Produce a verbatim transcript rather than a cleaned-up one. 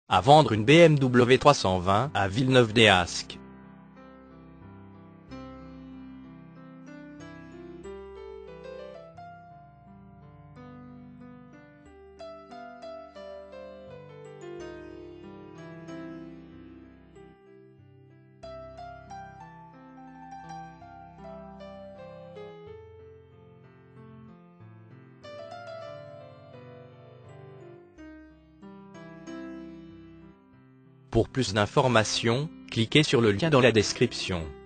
À vendre une B M W trois cent vingt à Villeneuve-d'Ascq. Pour plus d'informations, cliquez sur le lien dans la description.